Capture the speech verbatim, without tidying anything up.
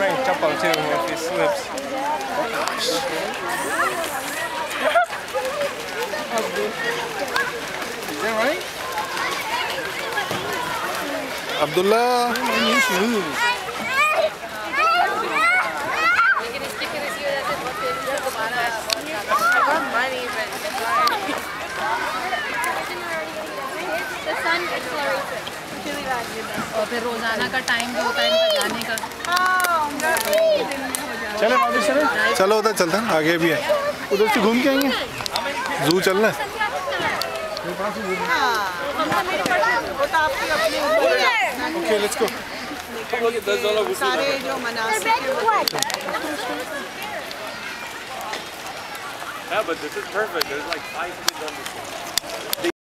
wearing chappal too if he slips. Is that right? Abdullah. New shoes. Money, but the sun accelerates it. और फिर रोजाना का time जो होता है इनका जाने का चलो वापस चले चलो उधर चलते हैं आगे भी है उधर से घूम के आएंगे जू चलना है ओके लेट्स गो सारे जो मनासिक Yeah, but this is perfect. There's like five kids on this one.